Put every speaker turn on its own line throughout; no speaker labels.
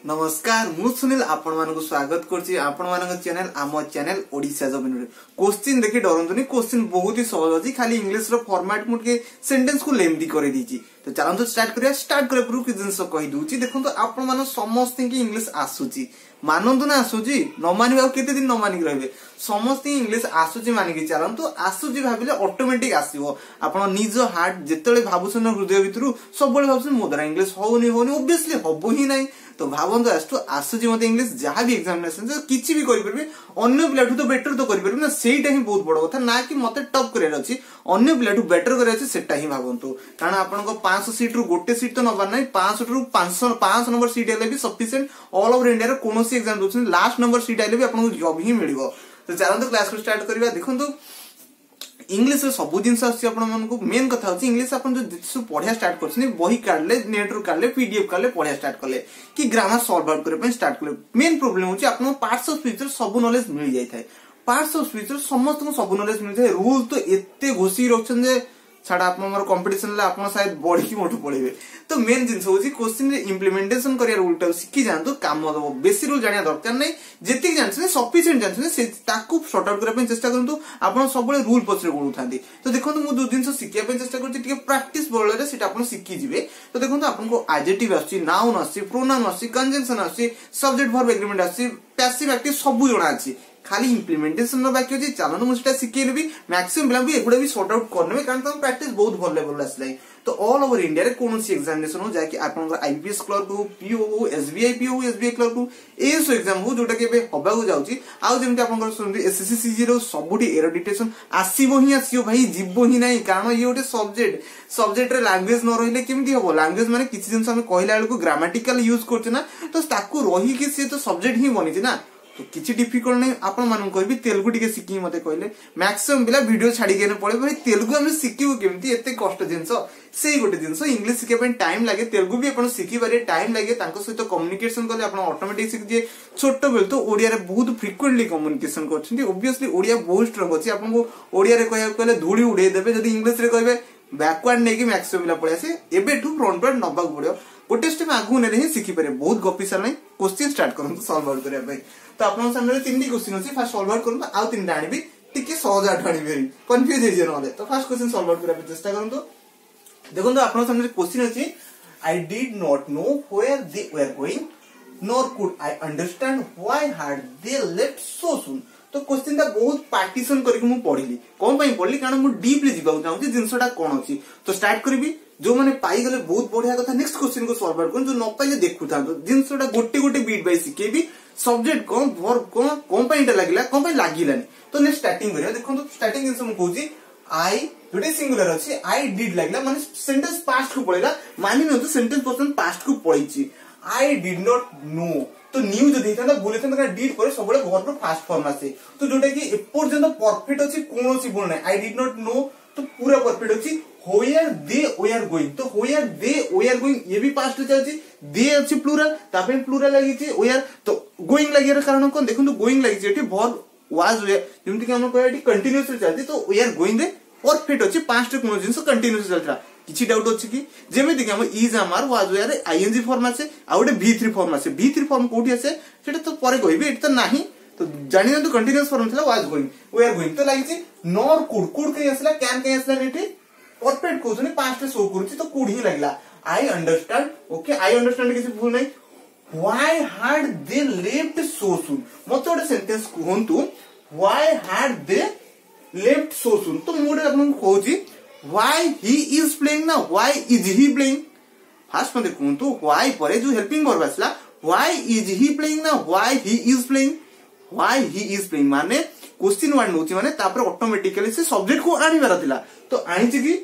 नमस्कार मु सुनील आपण मानक स्वागत करछि आपण मानक चैनल आम चैनल ओडिसा जमीन रे क्वेश्चन देखि डरंतुनी क्वेश्चन बहुत ही सहज अछि खाली इंग्लिश रो फॉर्मेट मुट के सेंटेंस को लेंदी करे दीची तो चलंतु स्टार्ट करे पूरा कि जिंस कहि दूची देखंतु आपण मान समस्त की इंग्लिश आसुची मानंतु ना आसुची न मानिबा केते दिन न मानिक रहबे समस्त इंग्लिश आसुची मानिक चलंतु आसुची भाबिले ऑटोमेटिक आसीबो आपण निज हार्ट जेतले भाबुसन हृदय भितरु सब बळे भाबुसन मोदरा इंग्लिश होनी ऑब्वियसली हबो ही नाही तो भावंतु आसुची मते इंग्लिश जहां भी एग्जामिनेशन किछि भी करि परबे अन्य पिलाठु तो बेटर तो करि परबे ना सेटा ही बहुत बड़ कथा ना कि मते टॉप करे अछि अन्य पिलाठु बेटर करे अछि सेटा ही भावंतु कारण आपन को 500 सीट रु गोटे सीट तो नबार नाही 500 रु 500 नंबर सीट हेले भी सफिशिएंट ऑल ओवर इंडिया रे कोनोसी एग्जाम दोछन लास्ट नंबर सीट आइले भी आपन को जॉब ही मिलिबो तो चलंतु क्लास को स्टार्ट करबा देखंतु इंग्लिश रे सब जिंस आसी आपण मन को मेन कथा होची इंग्लिश आपण जो पढ़िया स्टार्ट करछनी बही काढले नेट रो काढले पीडीएफ काढले पढ़िया स्टार्ट करले कि ग्रामर सॉल्व आउट करे पे स्टार्ट करले मेन प्रॉब्लम होची आपण पार्ट्स ऑफ स्पीच रे सब नॉलेज मिल जाय थाए पार्ट्स ऑफ स्पीच रे समस्त को सब नॉलेज मिल जाय रूल तो एते घोसी रखछन जे छाड़ा आप हमर कंपटीशन ला आपण शायद बॉडी की मोटो पड़ेबे तो मेन जिंस होची क्वेश्चन रे इंप्लीमेंटेशन करिया रूल टा सिखि जानतो काम दबो बेसी रूल जानिया दरकार नै जेति जानछने सफिशिएंट जानछने से ताकू सॉर्ट आउट करा पे चेष्टा करंतु आपण सबले रूल पछरे गोळुथांती तो देखंतु मु दो जिंस सिखिया पे चेष्टा करछि टिके प्रैक्टिस बळे रे सेटा आपण सिखि जिवे तो देखंतु आपण को एडजेक्टिव आछि नाउन आछि प्रोनाउन आछि कंजंक्शन आछि सब्जेक्ट वर्ब एग्रीमेंट आछि पैसिव एक्टिव सब जणा आछि खाली इंप्लीमेंटेशन रो बाकी अछि चलन मु सेटा सिखेले भी मैक्सिमम बिला भी एगुडा भी सॉर्ट आउट करने कारण तम प्रैक्टिस बहुत भल लेवल आसलै तो ऑल ओवर इंडिया रे कोनोसी एग्जामिनेशन हो जाय कि आपन आईपीएस क्लर्क हो पीओ हो एसबीआई पीओ हो एसबीआई क्लर्क हो एसो एग्जाम हो जोटा के बे होबा को जाउची आ जेमति आपन सुनथि एसएससी सीजी रो सबुठी एरोडिटेशन आसीबो ही आसीयो भाई जिवो ही नाही कारण ये ओटे सब्जेक्ट रे लैंग्वेज न रहिले केमति होबो लैंग्वेज माने किछि दिन हम कहला बेलको ग्रामेटिकल यूज करछ ना तो ताकू रही कि से तो सब्जेक्ट ही बनि छी ना तो किछि डिफिकल्ट नै आपण मानन कहबी तेलुगु टिके सिखि मते कहले मैक्सिमम बिला वीडियो छाडी केने पड़े भाई तेलुगु हम सिखिबो केमति एते कष्ट जिंस सेही गोटे जिंस इंग्लिश सिखे पे टाइम लागे तेलुगु भी आपण सिखि बारे टाइम लागे तांको सहित कम्युनिकेशन करले आपण ऑटोमेटिक सिख जे छोटो बेल तो ओडिया रे बहुत फ्रीक्वेंटली कम्युनिकेशन करछन्ती ऑब्वियसली ओडिया बहुत स्ट्रांग अछि आपण को ओडिया रे कहया कहले धूली उडे देबे जदी इंग्लिश रे कहबे बैकवर्ड नै कि मैक्सिमम बिला पळे आसे एबे टू फ्रंट पर नबाक पड़ियो गोटे स्टेप आगु ने ही सिखि पारे बहुत गपी सार नै क्वेश्चन स्टार्ट करंतु सॉल्व आउट करिया भाई तो आपन सामने तीनटी क्वेश्चन अछि फर्स्ट सॉल्व आउट करंतु आ तीनटा आनिबी टिके सहज आठ आनिबी कंफ्यूज हे जे नले तो फर्स्ट क्वेश्चन सॉल्व आउट करिया चेष्टा करंतु देखंतु आपन सामने क्वेश्चन अछि I did not know where they were going nor could I understand why had they left so soon तो क्वेश्चन ता बहुत पार्टीशन करके मु पढिली कोन पई पढिली कारण मु डीपली जिबाउ चाहू छी जिंसटा कोन अछि तो स्टार्ट करबी जो माने पाई गले बहुत बढ़िया कथा नेक्स्ट क्वेश्चन को सॉल्व आउट कोन जो न पाइले देखु था तो जिंसटा गोटे गोटे बीट बाय सिकेबी सब्जेक्ट कोन वर्ब कोन पई इटा लागिला कोन पई लागिलानी तो नेक्स्ट स्टार्टिंग करिया देखंतु स्टार्टिंग जिंस मु कहूची आई जोटे सिंगुलर अछि आई डिड लागिला माने सेंटेंस पास्ट को पळेला मानि न तो सेंटेंस पर्सन पास्ट को पळीची आई डिड नॉट नो तो न्यू जो देइता बोले त डिड पर सबले वर्ब रो फास्ट फॉर्म आसे तो जोटा कि ए पर्यंत परफेक्ट अछि कोनोसी बोल नै आई डिड नॉट नो तो पूरा परफेक्ट अछि होयर दे वेयर गोइंग तो होयर दे वेयर गोइंग ये भी पास्ट चलछि दे अछि प्लूरल तापे प्लूरल लागि छि वेयर तो गोइंग लागि रे कारण कोन देखंतु गोइंग लागि छि एठी वर्ब वाज वेयर जेमति कि हम कहैटी कंटीन्यूअसली चलछि तो वेयर गोइंग रे परफेक्ट अछि पास्ट कोन जिंस कंटीन्यूअस चलछा किछि डाउट अछि कि जेमति कि हम इज आमार वाज वेयर आईएनजी फॉर्म आसे आ ओटे v3 फॉर्म आसे v3 फॉर्म कोठी आसे सेटा तो परे कहबी एठी तो नाही तो जानि न तो कंटीन्यूअस फॉर्म थला वाज गोइंग वेयर गोइंग तो लागि छि नॉर कुड कहि आसला कैन कहि आसला नेठी परफेक्ट कोजने पास्ट शो करूची तो कुड ही लागला I understand okay I understand किसी भूल नहीं why had they left so soon मत ओटे सेंटेंस कहंतु why had they left so soon तो मोडे आपन कहूची व्हाई ही इज प्लेइंग ना why is he playing fast मते कहंतु व्हाई परे जो हेल्पिंग वर्ब आसला व्हाई इज ही प्लेइंग ना why he is playing why he is playing माने क्वेश्चन वर्ड नोची माने तापर ऑटोमेटिकली से सब्जेक्ट को आनिबार थिला तो आनिछि कि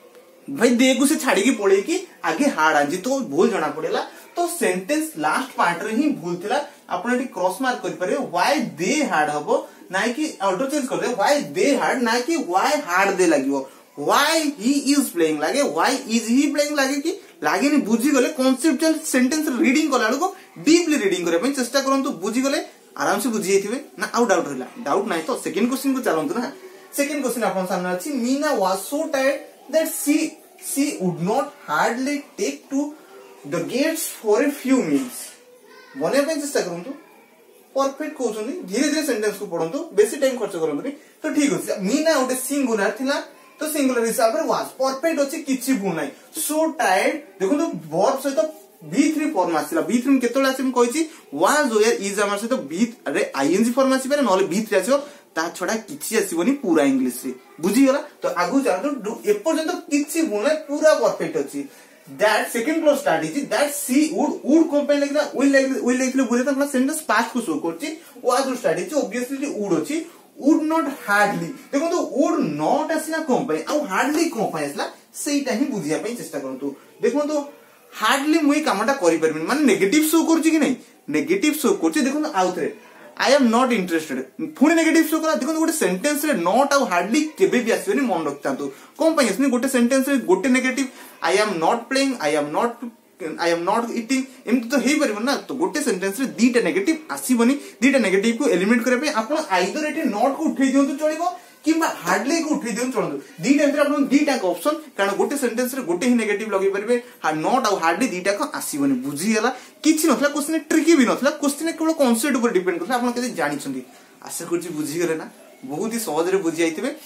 भाई दे को से छाड़ी की पड़े कि आगे हार्ड आजी तो भूल जाना पड़ेला तो सेंटेंस लास्ट पार्ट रे ही भूल थिला आपण एटी क्रॉस मार्क करि पारे व्हाई दे हार्ड हबो नाइ कि ऑटो चेंज कर दे व्हाई दे हार्ड नाइ कि व्हाई हार्ड दे लागिवो व्हाई ही इज प्लेइंग लागे व्हाई इज ही प्लेइंग लागे कि लागे नि बुझी गले कांसेप्चुअल सेंटेंस रीडिंग कला को डीपली रीडिंग करे चेष्टा करंतु बुझी गले आराम से बुझी जेथिबे ना आउ डाउट रहला डाउट नाही तो सेकंड क्वेश्चन को चलंतु ना सेकंड क्वेश्चन आपन सामने अछि Meena was so tired that she would not hardly take to the gates for a few minutes. बनया पे चेष्टा करंतु परफेक्ट कहउछनी धीरे धीरे सेंटेंस को पढंतु बेसी टाइम खर्च करंतु तो ठीक अछि मीना उटे सिंगुलर थिला तो सिंगुलर हिसाब रे वाज परफेक्ट अछि किछि भूल नै सो टायर्ड देखो तो वर्ब सहित B3 फॉर्म आसिला B3 में केतोला आसी हम कहिछि वाज वेयर इज हमर सहित B रे आईएनजी फॉर्म आसी पारे नले B3 आसीबो ता छडा किछि आसीबोनी पूरा इंग्लिश रे बुझी गला तो आगु जानतो ए पर्यंत किछि भूल नै पूरा परफेक्ट अछि that second clause start is that she would compare like that will like बुझे त हमरा सेंटेंस पास्ट को शो करछि was start is obviously would अछि would not hardly देखो तो would not आसला कोन पय आ hardly कोन पय आसला सेटा ही बुझिया पय चेष्टा करंतु देखो तो hardly मुई कामटा करि परबिन माने नेगेटिव शो करछि कि नै नेगेटिव शो करछि देखो तो आउथरे आई एम नॉट इंटरेस्टेड पुणी नेगेटिव शो करा देखो गोटे सेंटेंस रे नॉट आ हार्डली केबे भी आसीबनी मन रखतांतु कोन पय आसनी गोटे सेंटेंस रे गोटे negative I am not playing I am not eating एमती तो हेई परिबो ना तो गोटे सेंटेंस रे दीटा नेगेटिव आसीबनी दीटा नेगेटिव को एलिमिनेट करे पे आपण आइदर एटी नॉट को उठै दियंतु चलिबो किबा हार्डली को उठै दियंतु चलंतु दीटा एंतर आपण दीटा का ऑप्शन कारण गोटे सेंटेंस रे गोटे ही नेगेटिव लगै परिबे नॉट आ हार्डली दीटा को आसीबनी बुझी गेला किछि नथला क्वेश्चन ट्रिकी भी नथला क्वेश्चन केवल कांसेप्ट ऊपर डिपेंड करथला आपण केते जानि छथि आशा करछि बुझी गेले ना बहुत ही सहज रे बुझी आइथिबे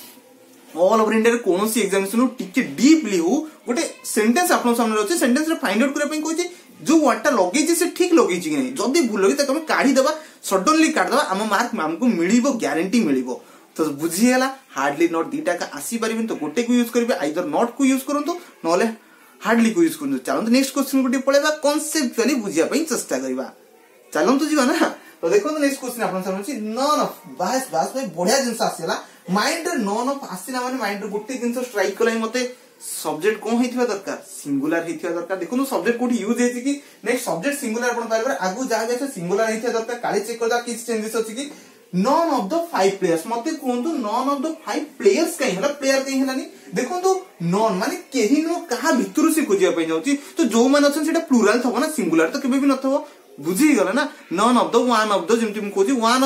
ऑल ओवर इंडिया रे कोनोसी एग्जामिनेशन टिके डीपली हो गोटे सेंटेंस आपन सामने अछि सेंटेंस रे फाइंड आउट करे पई कहै छै जो वर्डटा लगै छै से ठीक लगै छै कि नै जदी भूल लगै त हम काढी देबा सडनली काढ देबा हम मार्क हमको मिलिबो ग्यारंटी मिलिबो तो बुझी गेला हार्डली नॉट दीटा का आसी परिबिन तो गोटे को यूज करबे आइदर नॉट को यूज करंतु नले हार्डली को यूज करंतु चलंतु नेक्स्ट क्वेश्चन गुटी पळेबा कांसेप्चुअली बुझिया पई चेष्टा करबा चलंतु जीवा ना तो देखो नेक्स्ट क्वेश्चन आपन सामने अछि नॉन ऑफ बास भाई बढ़िया जिंस आसीला माइंड रे नॉन ऑफ आसीना माने माइंड रे गोटे जिंस स्ट्राइक कलाई मते सब्जेक्ट कोन हेथिबा दरकार सिंगुलर हेथिबा दरकार देखो सब्जेक्ट कोठी यूज हेछि कि नेक्स्ट सब्जेक्ट सिंगुलर आपण पाइबा आगु जा जाय सिंगुलर हेथिबा दरकार काली चेक करदा किछ चेंजेस अछि कि नॉन ऑफ द 5 प्लेयर्स मते कोंतु नॉन ऑफ द 5 प्लेयर्स कहीं हला प्लेयर कहीं हलानी देखो तो नॉन माने केही नो कहा भितरु से खोजिया पई जाउची तो जो मान अछन सेटा प्लुरल थबो ना सिंगुलर तो केबे भी नथबो बुझी गला ना none of the one of the जेमति म कोजी वन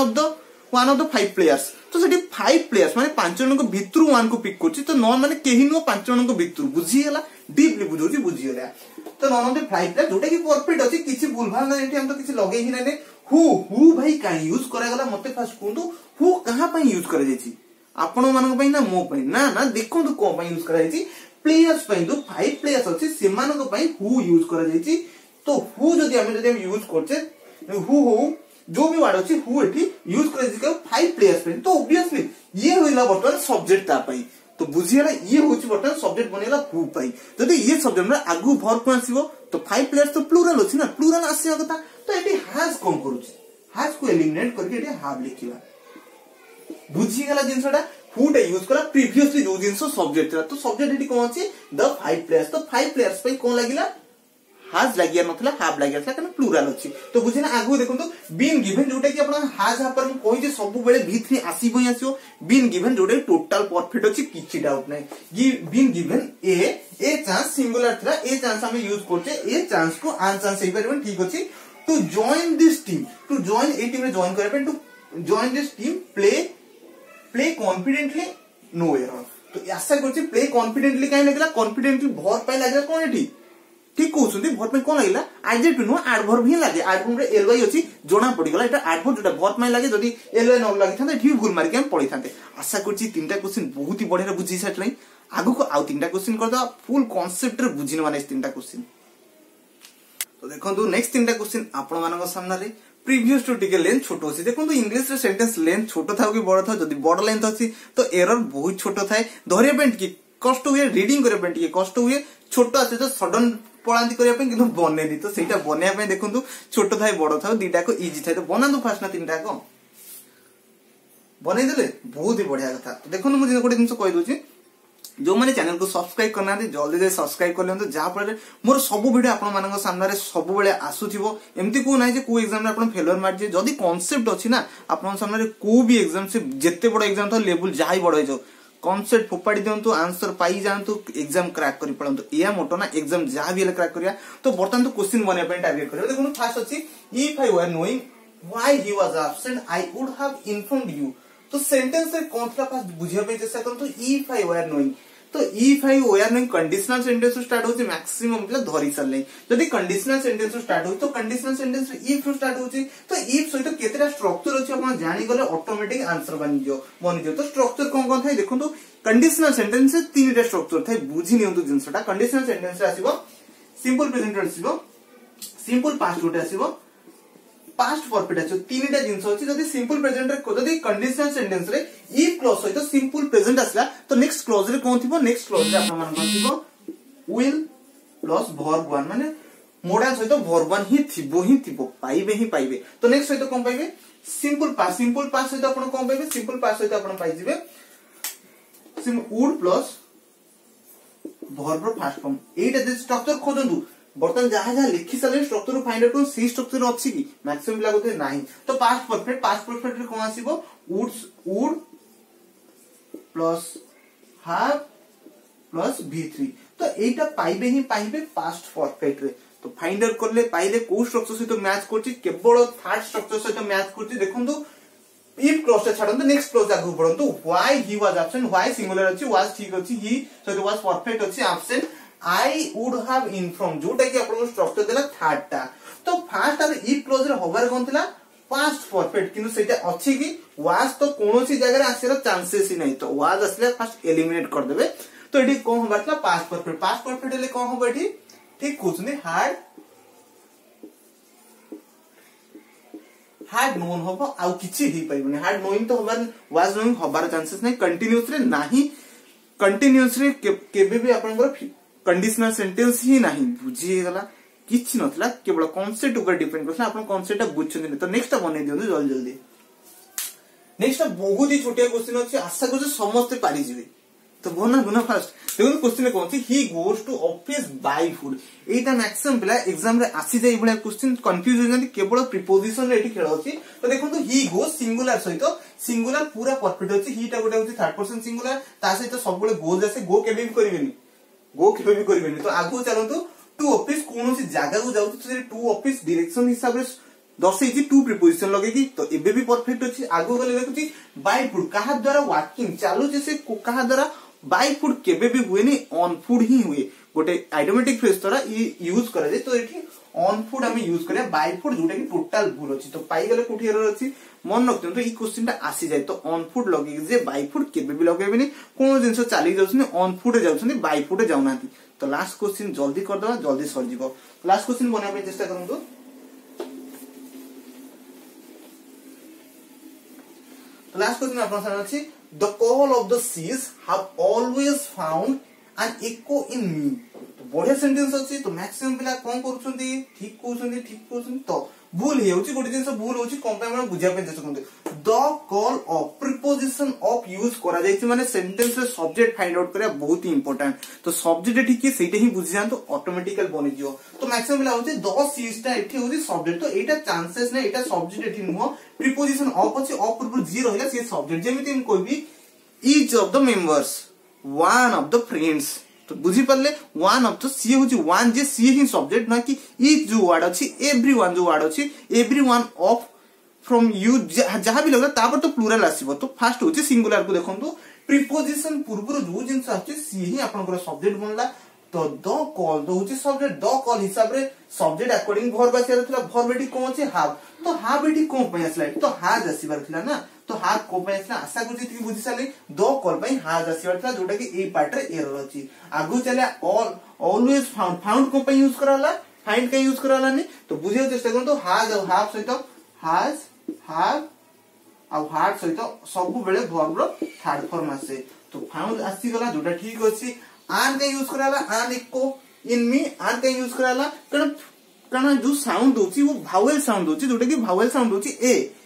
ऑफ द 5 प्लेयर्स तो सेठी 5 प्लेयर्स माने 5 जन को भितरु वन को पिक करछि तो नॉन माने केही नो 5 जन को भितरु बुझी गला डीपली बुझौची बुझी गला तो नॉन ऑफ द 5 प्लेयर जोटा की परफेक्ट अछि किछि भूलभाल ना एठी हम तो किछि लगै ही नै हु भाई काई यूज करा गला मते फास्ट कोंतु हु कहां पई यूज करा जायछि आपण मानक पई ना मो पई ना ना देखो तो को पई यूज करा जायछि प्लेयर्स पई तो 5 प्लेयर्स अछि सेमानक पई हु यूज करा जायछि तो हु जदी हम यूज करछे हु जो भी वर्ड अछि हु एठी यूज करा जायछि 5 प्लेयर्स पई तो ऑब्वियसली ये होइला बर्तमान सब्जेक्ट ता पई तो बुझियला ये होछि बर्तमान सब्जेक्ट बनेला हु पई जदी ये सब्जेक्ट में आगु वर्ब को आसीबो तो 5 प्लेयर्स तो प्लुरल अछि ना प्लुरल आसीया कथा तो एटी हैज कोन करूछि हैज को एलिमिनेट करके एटी हैव लिखिबा बुझी गला जिंसटा हुटा यूज करा प्रीवियसली जो जिंस सब्जेक्ट था तो सब्जेक्ट एटी कोन अछि द 5 प्लेयर्स तो 5 प्लेयर्स पे कोन लागिला हैज लागिया नथला हैव लागिया था कारण प्लुरल अछि तो बुझिना आगु देखो तो बीन गिवन जोटा कि आपण हैज पर कोइ जे सब बेले v3 आसीबो आसीओ बीन गिवन जोटा टोटल परफेक्ट अछि किछि डाउट नै been given a chance singular थरा ए चांस हम यूज करते ए चांस को आन चांस सही परबन ठीक अछि to join this team to join a team रे जॉइन करबे to join this team play confidently no error तो आशा करछि प्ले कॉन्फिडेंटली काई लागला कॉन्फिडेंटली भर पाई लागला कोन एठी ठीक कहउछन्ती भर पे कोन लागला एडजेक्टिव नो एडवर्ब ही लागे एडवर्ब रे एलवाई अछि जोना पड़ी गला एटा एडवर्ब जोटा भर पे लागे जदी एलवाई न लागि थाते ठीक भूल मार के हम पढी थाते आशा करछि तीनटा क्वेश्चन बहुत ही बढ़िया बुझी साटलै आगु को आउ तीनटा क्वेश्चन कर दा फुल कांसेप्ट रे बुझिन माने तीनटा क्वेश्चन तो देखंतु नेक्स्ट तीनटा क्वेश्चन आपण मानक सामना रे प्रीवियस टू टिके लेंथ छोटो अछि देखंतु इंग्लिश रे सेंटेंस लेंथ छोटो थाउ कि बड़ थाउ जदी बड़ लेंथ अछि तो एरर बहुत छोटो थाए धरिया पेंट की कष्ट हुए रीडिंग करे पेंट की कष्ट हुए छोटो आसे तो सडन पळांती करिया पे किंतु बने दी तो सेटा बनेया पे देखंतु छोटो थाए बड़ थाउ दीटा को इजी थाए तो बनांतु फास्ट ना तीनटा को बनै देले बहुत ही बढ़िया कथा तो देखंतु मु गोटे जिंस कहि दोछि जो माने चैनल को सब्सक्राइब करना जल्दी से सब्सक्राइब कर लेंतु जहा फल मोर सब वीडियो आपण मानक सामने रे सब बेले आसुथिबो एम्ति को नै जे को एग्जाम रे आपण फेलर मार जे जदी कांसेप्ट अछि ना आपण सामने रे को भी एग्जाम से जत्ते बड़ एग्जाम तो लेवल जाई बड़ हो जाओ कांसेप्ट फोपाडी दियंतु आंसर पाई जानतु एग्जाम क्रैक करि पड़ंतु या मोटो ना एग्जाम जहा भी क्रैक करिया तो बर्तन तो क्वेश्चन बने पे टारगेट करियो देखो फास्ट अछि if I were knowing why he was absent I would have informed you तो सेंटेंस रे कोनथरा फास्ट बुझिया पे चेष्टा करंतु इफ आई वर नोइंग तो इफ आई वेयर नहीं कंडीशनल सेंटेंस स्टार्ट होची मैक्सिमम पिला धरि सरले जदी कंडीशनल सेंटेंस स्टार्ट हो तो कंडीशनल सेंटेंस इफ स्टार्ट होची तो इफ सहित केतेटा स्ट्रक्चर अछि आपण जानि गले ऑटोमेटिक आंसर बनि जो तो स्ट्रक्चर कोन थाय देखंतु कंडीशनल सेंटेंस तीनटा स्ट्रक्चर थाय बुझी नियंतु जिंसटा कंडीशनल सेंटेंस रे आसीबो सिंपल प्रेजेंट आसीबो सिंपल पास्ट गोटे आसीबो पास्ट परफेक्ट आछो तीनटा जिंस अछि जदी सिंपल प्रेजेंट रे जदी कंडीशनल सेंटेंस रे इफ क्लॉज सहित सिंपल प्रेजेंट आसला तो नेक्स्ट क्लॉज रे कोन थिबो नेक्स्ट क्लॉज रे आपण मान थिबो विल प्लस वर्ब वन माने मोडा सहित वर्ब वन ही थिबो पाइबे तो नेक्स्ट सहित कोन पाइबे सिंपल पास्ट सहित आपण कोन पाइबे सिंपल पास्ट सहित आपण पाइ जिवे would plus verb fast form एटा जे स्ट्रक्चर खोजंदु बर्तन जहां जहां लिखि साले स्ट्रक्चर फाइंड आउट सी स्ट्रक्चर अछि कि मैक्सिमम लागोते नाही तो पास्ट परफेक्ट रे कोन आसीबो would plus have plus v3 तो एटा पाइबे ही पाइबे पास्ट परफेक्ट रे तो फाइंड आउट करले पाइले को स्ट्रक्चर सहित मैच करछि केवल थर्ड स्ट्रक्चर सहित मैच करछि देखंतु इफ क्लॉज छाडंतु नेक्स्ट क्लॉज आगु पढंतु why he was absent why singular अछि वाज ठीक अछि ही सहित वाज परफेक्ट अछि absent I would have inform जोटा कि आपन स्ट्रक्चर देला थर्ड टा तो फर्स्ट आर इफ क्लॉज रे होबार कोन थिला पास्ट परफेक्ट किंतु सेटा अछि कि वाज तो कोनोसी जगह रे आसेर चांसेस ही नहीं तो वाज असले फर्स्ट एलिमिनेट कर देबे तो एडी कोन होबारला पास्ट परफेक्ट ले कोन होबा एडी ठीक कोछने हार्ड नोन होबो आ किछि ही पाइबनी हार्ड नोइंग तो होबार वाज नोइंग होबार चांसेस नहीं कंटीन्यूअस रे नाही कंटीन्यूअस रे केबे भी आपनकर कंडीशनल सेंटेंस ही नहीं बुझी गला किछि नथला केवल कांसेप्ट ऊपर डिपेंड करला आपण कांसेप्ट बुझछन तो नेक्स्ट बनै दियौ जल्दी नेक्स्ट बहुत ही छोटिया क्वेश्चन अछि आशा करू समस्त पारि जिवे तो बोना फास्ट देखो क्वेश्चन कोन छी he goes to office by foot एटा मैक्सिमम पिला एग्जाम रे आसी जाय बळा क्वेश्चन कंफ्यूज हो जंती केवल प्रीपोजिशन रे एठी खेल अछि तो देखंतु ही गोस सिंगुलर सहित सिंगुलर पूरा परफेक्ट अछि ही टा गोटे होछि थर्ड पर्सन सिंगुलर ता सहित सब बळे गोज आसे गो केबे भी करबेनी तो आगु चलंतु टू ऑफिस कोनोसी जागा को जाउ तो टू ऑफिस डायरेक्शन हिसाब रे दर्शेछि टू प्रीपोजिशन लगेगी तो एबे भी परफेक्ट अछि आगु गले देखुछि बाय फूड कहा द्वारा वर्किंग चालू जैसे कहा द्वारा बाय फूड केबे भी हुएनी ऑन फूड ही हुए गोटे ऑटोमेटिक फ्रेज द्वारा यूज करा जाय तो एठी ऑन फूड हम यूज करिया बाय फूड जोटा कि टोटल भूल अछि तो पाई गले कोठी एरर अछि मन रखते तो ई क्वेश्चन टा आसी जाय तो ऑन फूड लगे जे बाय फूड केबे भी लगेबेनी कोन जिंस चाली जाउछनी ऑन फूड जाउछनी बाय फूड जाउनाती तो लास्ट क्वेश्चन जल्दी कर दवा जल्दी सर जीवो लास्ट क्वेश्चन बनाबे चेष्टा करंतु तो लास्ट क्वेश्चन आपन सामने अछि the call of the seas have always found an echo in me तो बढ़िया सेंटेंस अछि तो मैक्सिमम पिला कोन करूछंती ठीक कहउछंती तो भूल हे होची गोटे जिंस भूल होची कंपाइन में बुझिया पे चेष्टा करंतु the call of preposition of use करा जायछि माने सेंटेंस रे सब्जेक्ट फाइंड आउट करिया बहुत ही इंपोर्टेंट तो सब्जेक्ट ठीक सेटा ही बुझि जानतो ऑटोमेटिकल बनि जियो तो मैक्सिमम पिला होची द सीज टा एठी होची सब्जेक्ट तो एटा चांसेस नै एटा सब्जेक्ट एठी नुहो प्रीपोजिशन ऑफ अछि ऑफ पूर्व जी रहला से सब्जेक्ट जेमिति हम कहबी each of the members one of the friends तो बुझी पड़ले one of the सी होची one जे सी ही सब्जेक्ट ना कि each जो वर्ड अछि everyone जो वर्ड अछि everyone of from you जहां भी लगला तापर तो प्लुरल आसीबो तो फर्स्ट होची सिंगुलर को देखंतु प्रीपोजिशन पूर्व जो जिंस अछि सी ही आपनकर सब्जेक्ट बनला तो द कॉल दो होची सब्जेक्ट द कॉल हिसाब रे सब्जेक्ट अकॉर्डिंग वर्ब आसीरा थिला वर्ब एटी कोन अछि हैव तो हैव एटी कोन पय आसला तो हैज आसीबार थिला ना तो हाथ को पे आसला आशा को जेति बुझि साले दो कॉल पय हाज आसीबार थिला जोटा कि ए पार्ट रे एरर अछि आगु चले ऑलवेज फाउंड को पे यूज कराला फाइंड का यूज कराला ने तो बुझियो चेष्टा करन तो हाज और हैव सहित हाज हैव और हार्ड सहित सब बेले वर्ब रो थर्ड फॉर्म आसे तो फाउंड आसी गला जोटा ठीक अछि आन का यूज कराला आन इको इन मी आन का यूज कराला कारण जो साउंड होची वो भावेल साउंड होची जोटा कि भावेल साउंड होची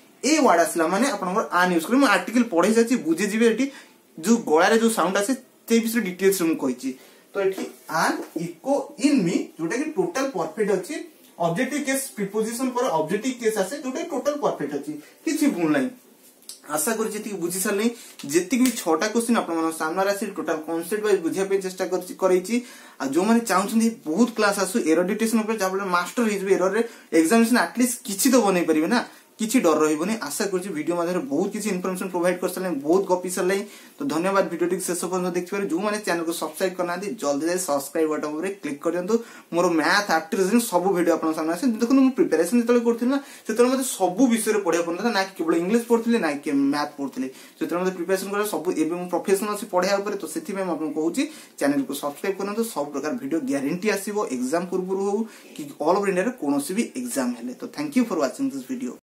ए वर्ड आसला माने आपनकर आन यूज करी म आर्टिकल पढै जाछि बुझि जिवे एठी जो गळा रे जो साउंड आसे ते विषय डिटेल्स हम कहिछि तो एठी आन इको इन मी जोटा कि टोटल परफेक्ट अछि ऑब्जेक्टिव केस प्रीपोजिशन पर ऑब्जेक्टिव केस आसे जोटा टोटल परफेक्ट अछि किछि भूल नै आशा करी जेति बुझि साल नै जेति भी 6टा क्वेश्चन आपन मन सामने रासी टोटल कांसेप्ट वाइज बुझिया पे चेष्टा करैछि आ जो माने चाहउछन्ती बहुत क्लास आसु एरर डिटेक्शन ऊपर जाबले मास्टर हिजबे एरर रे एग्जामिनेशन एटलीस्ट किछि तो बनै परिबे ना किसी डर रही आशा कर वीडियो मध्य बहुत किसी इनफॉरमेशन प्रोवाइड कर सारे बहुत गपी सारे तो धन्यवाद वीडियो शेष पर्यटन देखिए जो मैंने चैनल को सब्सक्राइब करना जल्दी जाए सब्सक्राइब बटन पर क्लिक कर दिखाँ मोर मैथ आप्ट रीजनिंग सब वीडियो आप सामने आसे देखो मुझे प्रिपेरेसन जो करी ना से मतलब सब विषय पढ़ा पड़ता ना केवल इंग्लीश पढ़ी ना कि मैथ पढ़ी से मतलब प्रिपेरेसन कर सब प्रोफेशनल अच्छी पढ़ा तो से कहूँ चैनल को सब्सक्राइब करना सब प्रकार वीडियो ग्यारंटी आसो एग्जाम पूर्व हो कि ऑल ओवर इंडिया कौन भी एग्जाम है तो thank you for watching this video.